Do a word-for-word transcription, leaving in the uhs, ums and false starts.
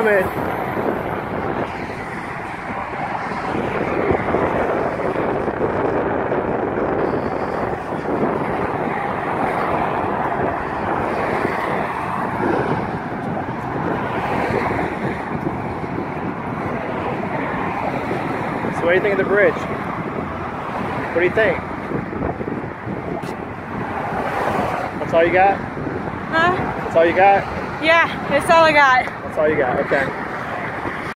coming. So what do you think of the bridge? What do you think? That's all you got? Huh? That's all you got? Yeah, that's all I got. That's all you got, okay.